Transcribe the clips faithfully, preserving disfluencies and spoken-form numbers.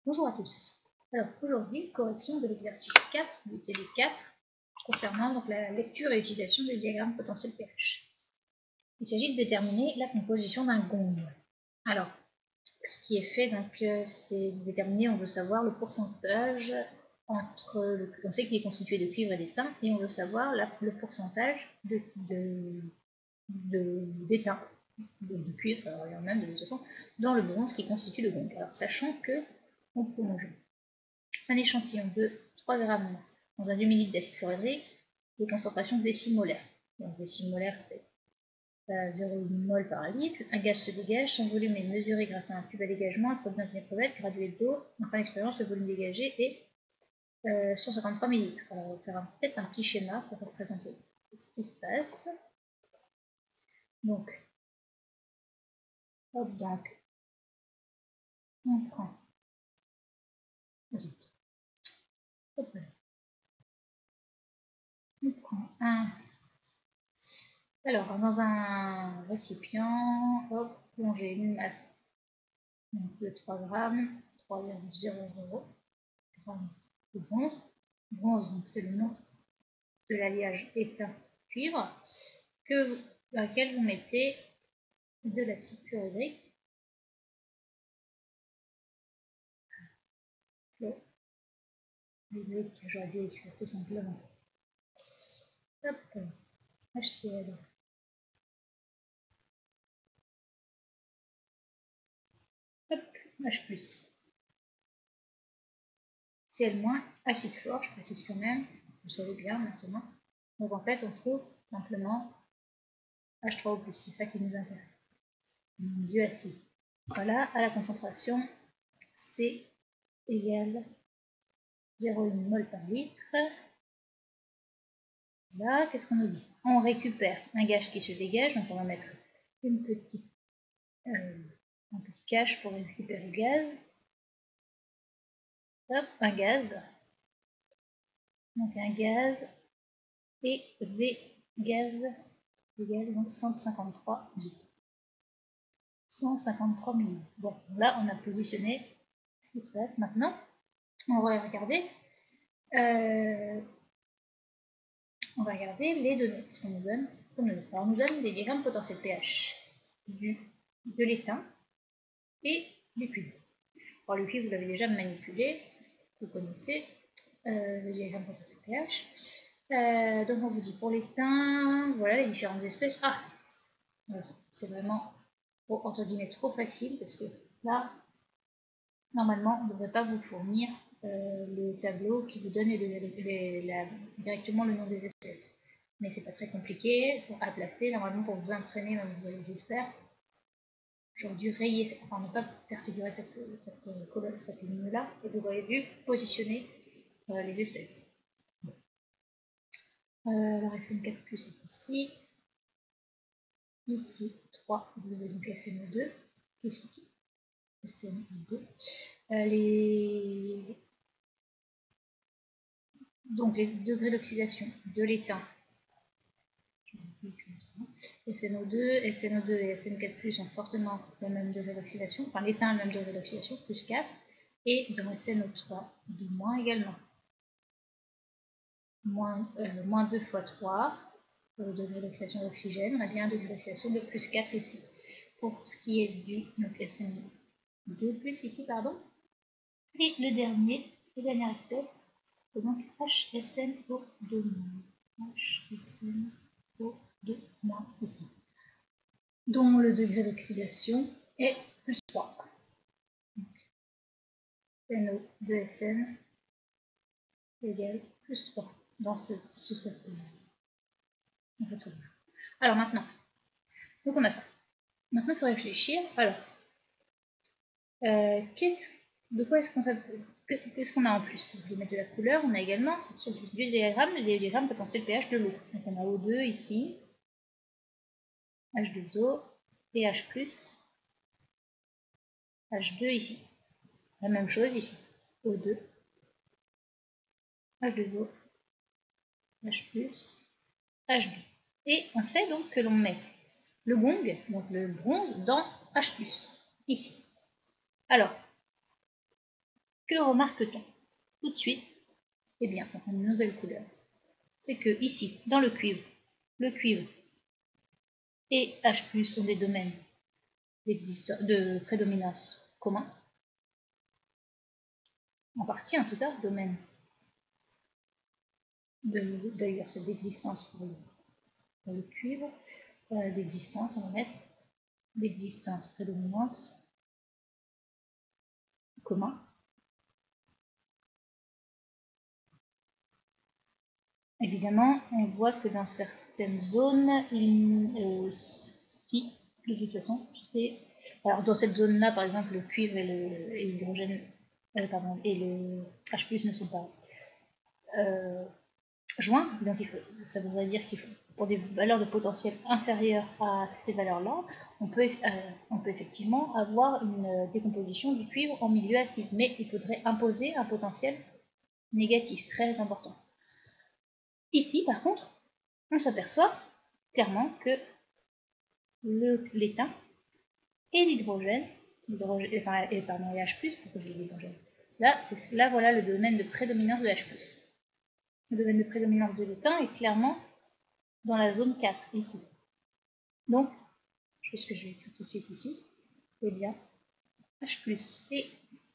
Bonjour à tous. Alors aujourd'hui, correction de l'exercice quatre du T D quatre concernant donc la lecture et utilisation des diagrammes potentiels pH. Il s'agit de déterminer la composition d'un gong. Alors, ce qui est fait, donc, c'est déterminer, on veut savoir le pourcentage entre, le, on sait qu'il est constitué de cuivre et d'étain, et on veut savoir la, le pourcentage de, de, de, d'étain, de, de cuivre, ça va même de toute façon, dans le bronze qui constitue le gong. Alors, sachant que on plonge un échantillon de trois grammes dans un demi-litre d'acide chlorhydrique de concentration décimolaire. Donc décimolaire, c'est zéro virgule huit mol par litre. Un gaz se dégage, son volume est mesuré grâce à un tube à dégagement introduit dans une épruvette graduée d'eau. En fin d'expérience, le volume dégagé est euh, cent cinquante-trois millilitres. Alors, on va faire peut-être un petit schéma pour représenter ce qui se passe. Donc, hop, donc, on prend. Hop là. On prend un. Alors, dans un récipient, hop, plonger une masse donc de trois grammes, trois virgule zéro zéro grammes de bronze. Bronze, donc c'est le nom de l'alliage étain-cuivre, que dans lequel vous mettez de l'acide chlorhydrique. Chlorhydrique, j'aurais dû écrire tout simplement. Hop, H C L. Hop, H plus. Cl-, acide fort, je précise quand même, vous savez bien maintenant. Donc en fait, on trouve simplement H trois O plus, c'est ça qui nous intéresse. Du acide. Voilà, à la concentration C égale zéro virgule un mol par litre. Là, qu'est-ce qu'on nous dit? On récupère un gaz qui se dégage, donc on va mettre une petite, euh, un petit cache pour récupérer le gaz. Hop, un gaz. Donc un gaz et V gaz égale donc cent cinquante-trois millilitres. Bon, là on a positionné ce qui se passe. Maintenant, on va regarder. Euh, on va regarder les données. Ce qu'on nous donne, Alors, on nous donne des diagrammes potentiels pH du, de l'étain et du cuivre. Alors, le cuivre, vous l'avez déjà manipulé, vous connaissez euh, le diagramme potentiel pH. Euh, donc, on vous dit pour l'étain, voilà les différentes espèces. Ah, c'est vraiment, oh, entre guillemets, trop facile parce que là, normalement, on ne devrait pas vous fournir euh, le tableau qui vous donne les, les, les, la, directement le nom des espèces. Mais c'est pas très compliqué à placer. Normalement, pour vous entraîner, même vous avez dû le faire. J'aurais dû rayer, enfin ne pas faire figurer cette, cette, cette, cette ligne-là, et vous auriez dû positionner euh, les espèces. Bon. Euh, alors S N quatre plus est ici. Ici, trois, vous avez donc S N O deux. Qu'est-ce qui S N O deux. Euh, les... Donc les degrés d'oxydation de l'étain. S N O deux, S N O deux et S N quatre plus ont forcément le même degré d'oxydation, enfin l'étain a le même degré d'oxydation, plus quatre, et dans S N O trois, de moins également. Moins, euh, moins deux fois trois, pour le degré d'oxydation d'oxygène, on a bien un degré d'oxydation de plus quatre ici. Pour ce qui est du donc S N O deux plus ici, pardon. Et le dernier, la dernière espèce, c'est donc H S N O deux moins. H S N O deux moins ici, dont le degré d'oxydation est plus trois. Donc, N O deux S N égale plus trois dans, ce, sous cette, dans cette formule. Alors maintenant, donc on a ça. Maintenant, il faut réfléchir. Alors, euh, qu'est-ce, de quoi est-ce qu'on qu'est-ce qu'on a en plus? Je vais mettre de la couleur. On a également sur le diagramme les diagrammes potentiels pH de l'eau. Donc on a O deux ici, H deux O et H plus, H deux ici. La même chose ici, O deux, H deux O, H plus, H deux. Et on sait donc que l'on met le gong, donc le bronze, dans H plus, ici. Alors, Que remarque-t-on? Tout de suite, eh bien, on prend une nouvelle couleur. C'est que ici, dans le cuivre, le cuivre et H+ ont des domaines de prédominance communs. En partie, en tout cas, domaine d'ailleurs c'est d'existence pour, pour le cuivre, euh, d'existence, on va mettre d'existence prédominante commun. Évidemment, on voit que dans certaines zones, il, euh, si, de toute façon, c'est... Alors dans cette zone-là, par exemple, le cuivre et l'hydrogène, euh, pardon, et le H+ ne sont pas euh, joints, donc il faut, ça voudrait dire qu'il faut, pour des valeurs de potentiel inférieures à ces valeurs-là, on peut, euh, on peut effectivement avoir une décomposition du cuivre en milieu acide, mais il faudrait imposer un potentiel négatif, très important. Ici, par contre, on s'aperçoit clairement que l'étain et l'hydrogène, enfin, et pardon, les H+, pourquoi je dis l'hydrogène, là, là, voilà le domaine de prédominance de H+. Le domaine de prédominance de l'étain est clairement dans la zone quatre, ici. Donc, je fais ce que je vais écrire tout de suite ici. Eh bien, H+ et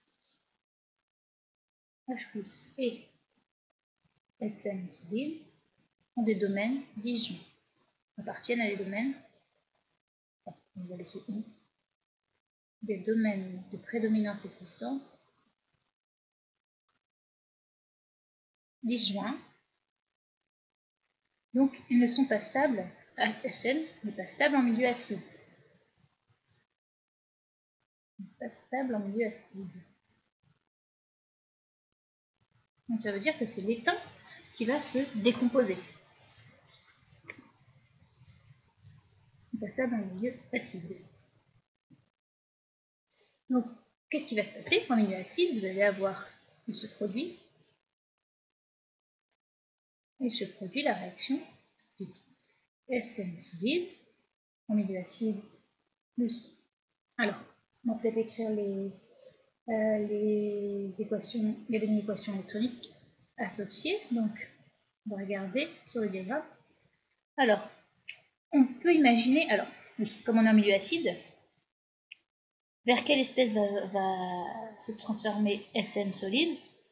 H+ et S N solide ont des domaines disjoints, appartiennent à des domaines, on va laisser un, des domaines de prédominance existence disjoints. Donc, ils ne sont pas stables, S N n'est pas stable en milieu acide. Pas stable en milieu acide. Donc, ça veut dire que c'est l'étain qui va se décomposer. Pas stable en milieu acide. Donc, qu'est-ce qui va se passer? En milieu acide, vous allez avoir, il se produit, il se produit la réaction de S N solide en milieu acide plus. Alors, on va peut-être écrire les, euh, les équations, les demi-équations électroniques associées. Donc, on va regarder sur le diagramme. Alors, on peut imaginer, alors, oui, comme on est en milieu acide, vers quelle espèce va, va se transformer S N solide?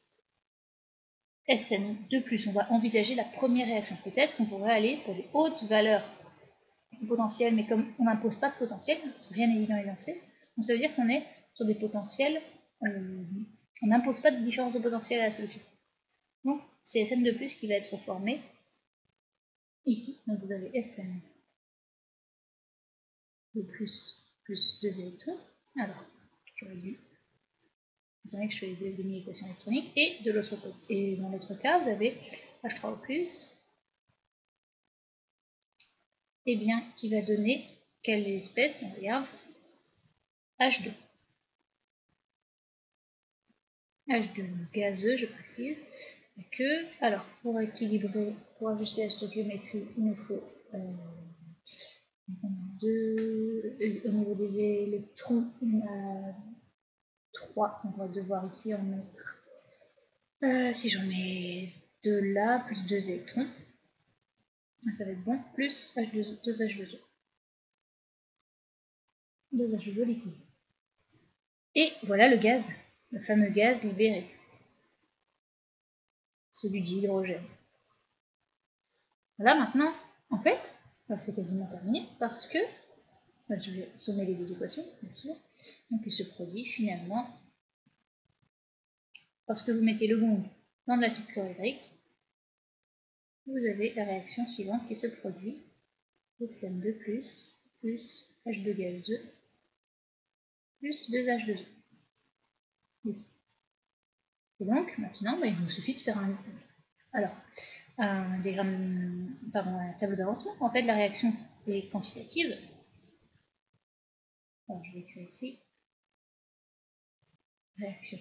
S N deux plus, on va envisager la première réaction. Peut-être qu'on pourrait aller pour des hautes valeurs potentielles, mais comme on n'impose pas de potentiel, c'est rien évident à énoncer, donc ça veut dire qu'on est sur des potentiels, euh, on n'impose pas de différence de potentiel à la solution. Donc c'est S N deux plus qui va être formé ici. Donc vous avez S N deux plus plus deux électrons. Alors, j'aurais dû que je fais les demi-équations électroniques, et de l'autre côté, et dans l'autre cas, vous avez H trois O plus, et bien qui va donner quelle espèce? On regarde H deux. H deux gazeux, je précise. Que, alors, pour équilibrer, pour ajuster la stoichiométrie, il nous faut euh, deux, au niveau des électrons, on a trois, on va devoir ici en mettre, euh, si j'en mets deux là, plus deux électrons, ça va être bon, plus H deux O, deux H deux O. deux H deux O liquide. Et voilà le gaz, le fameux gaz libéré. C'est du dihydrogène. Là maintenant, en fait, c'est quasiment terminé parce que, ben, je vais sommer les deux équations, bien sûr. Donc il se produit finalement, parce que vous mettez le gong dans de l'acide chlorhydrique, vous avez la réaction suivante qui se produit, S N deux plus, plus H deux gazeux, plus deux H deux O. Et donc, maintenant, ben, il vous suffit de faire un, alors, un diagramme, pardon, un tableau d'avancement. En fait, la réaction est quantitative. Alors, je vais écrire ici, réaction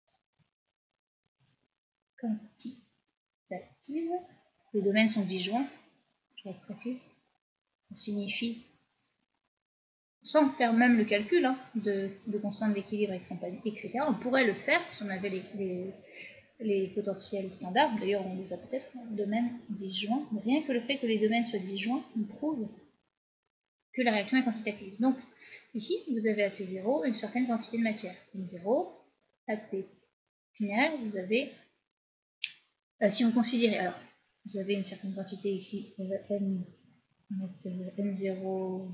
quantitative. Les domaines sont disjoints, je vais être précis. Ça signifie sans faire même le calcul hein, de, de constante d'équilibre et compagnie, et cetera. On pourrait le faire si on avait les, les, les potentiels standards. D'ailleurs, on les a peut-être, domaines disjoints. Mais rien que le fait que les domaines soient disjoints, on prouve que la réaction est quantitative. Donc, ici, vous avez à T zéro une certaine quantité de matière. N zéro, à T final, vous avez, euh, si on considérait, alors, vous avez une certaine quantité ici, N, N zéro,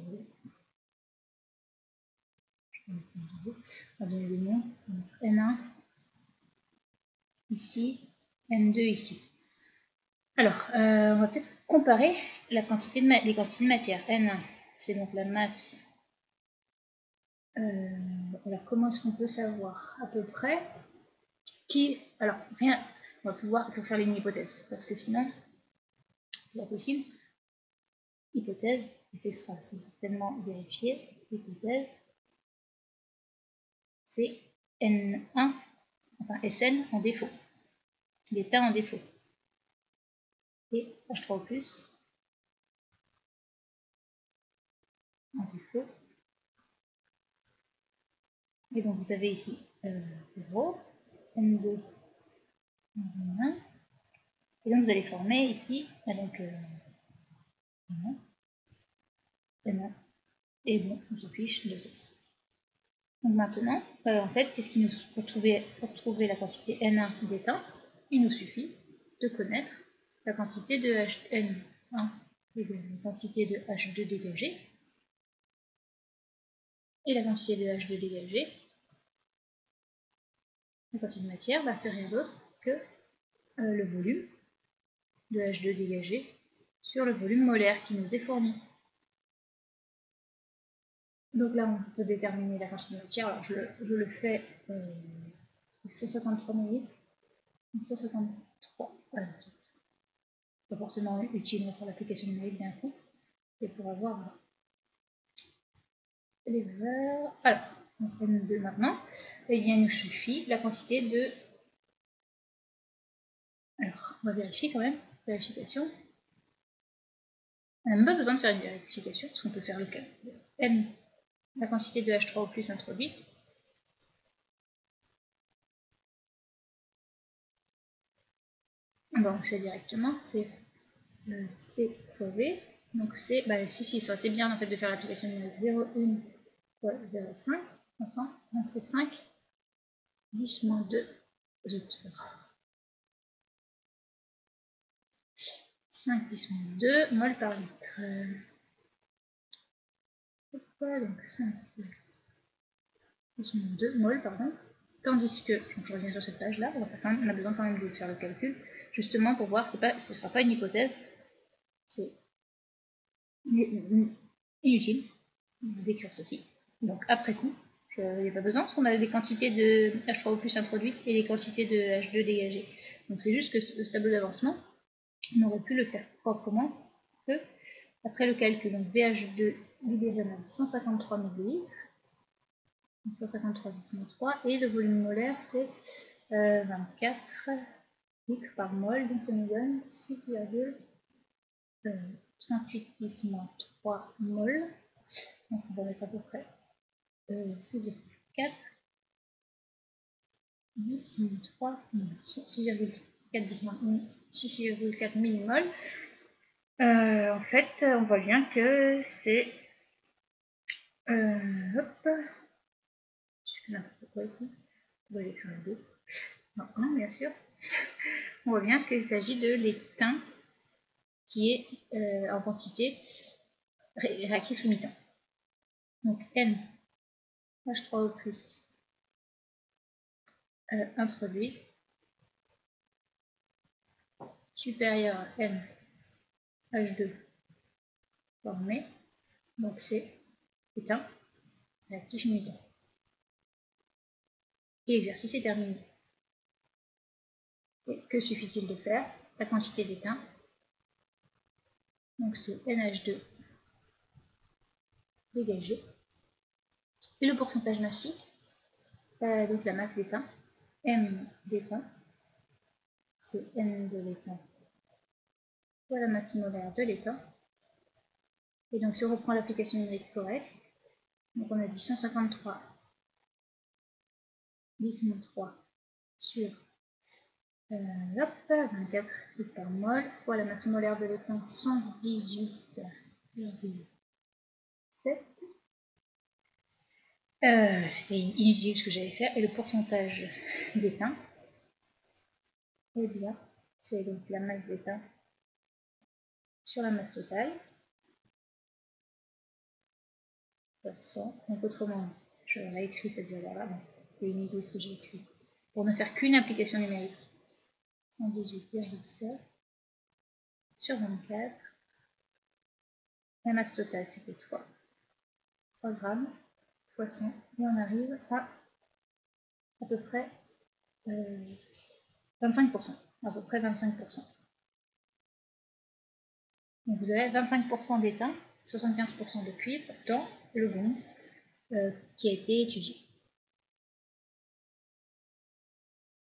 on va donner des noms, N un, ici, N deux, ici. Alors, euh, on va peut-être comparer la quantité de les quantités de matière. N un, c'est donc la masse. Euh, alors, comment est-ce qu'on peut savoir à peu près qui... Alors, rien, on va pouvoir, il faut faire une hypothèse, parce que sinon, c'est pas possible. Hypothèse, et ce sera certainement vérifié, hypothèse, c'est N un, enfin S N en défaut, l'état en défaut, et H trois O plus en défaut. Et donc vous avez ici euh, zéro, N deux, N un, et donc vous allez former ici, donc euh, N un, et bon, on s'affiche deux S. Donc maintenant, euh, en fait, qu'est-ce qui nous pour trouver, pour trouver la quantité N un d'état, il nous suffit de connaître la quantité de N un égale la quantité de H deux dégagé et la quantité de H deux dégagé, la quantité de matière, bah, c'est rien d'autre que euh, le volume de H deux dégagé sur le volume molaire qui nous est fourni. Donc là, on peut déterminer la quantité de matière. Alors je le, je le fais euh, cent cinquante-trois millilitres. cent cinquante-trois. Voilà. Pas forcément utile pour l'application numérique d'un coup. Et pour avoir les valeurs. Alors, on N deux maintenant. Et bien, il nous suffit la quantité de. Alors, on va vérifier quand même. Vérification. On n'a même pas besoin de faire une vérification, parce qu'on peut faire le cas. N, la quantité de H trois O plus introduite. Bon, on sait directement, c'est euh, C fois V. Donc c'est, bah si, si, ça aurait été bien en fait de faire l'application numérique zéro virgule un fois zéro virgule cinq, donc c'est cinq, dix moins deux, cinq, dix moins deux mol par litre. Donc cinq, dix moins deux mol, pardon. Tandis que, donc je reviens sur cette page là, on, va quand même, on a besoin quand même de faire le calcul, justement pour voir, pas, ce ne sera pas une hypothèse, c'est inutile d'écrire ceci. Donc après coup, il n'y a pas besoin parce qu'on a des quantités de H trois O plus introduites et des quantités de H deux dégagées. Donc c'est juste que ce, ce tableau d'avancement, on aurait pu le faire proprement que après le calcul. Donc V H deux libéré à cent cinquante-trois millilitres, cent cinquante-trois dix moins trois, et le volume molaire c'est euh, vingt-quatre litres par mol, donc ça nous donne six virgule trente-huit dix moins trois mol. Donc on va mettre à peu près euh, six virgule quatre, dix moins trois, six virgule quatre millimoles. Euh, en fait, on voit bien que c'est... Euh, hop, je fais n'importe quoi ici. On va l'écrire deux. Non, non, bien sûr. On voit bien qu'il s'agit de l'étain qui est euh, en quantité ré réactif limitant. Donc N H trois O plus euh, introduit supérieur à N H deux formé, donc c'est éteint, réactif limitant. Et l'exercice est terminé. Et que suffit-il de faire? La quantité d'étain, donc c'est N H deux dégagé, et le pourcentage massique, euh, donc la masse d'étain, M d'étain, c'est N de l'étain fois la masse molaire de l'étain. Et donc si on reprend l'application numérique correcte, Donc on a dit cent cinquante-trois, dix moins trois sur euh, hop, vingt-quatre litres par mol fois la masse molaire de l'étain cent dix-huit virgule sept. Euh, C'était inutile ce que j'allais faire. Et le pourcentage d'étain, eh bien, c'est donc la masse d'étain sur la masse totale fois cent. Donc autrement dit, je réécris cette valeur-là. Bon, c'était inutile ce que j'ai écrit. Pour ne faire qu'une application numérique, cent dix-huit virgule sept sur vingt-quatre. La masse totale, c'était trois grammes fois cent. Et on arrive à à peu près euh, vingt-cinq pour cent. À peu près vingt-cinq pour cent. Donc vous avez vingt-cinq pour cent d'étain, soixante-quinze pour cent de cuivre dans le bon euh, qui a été étudié.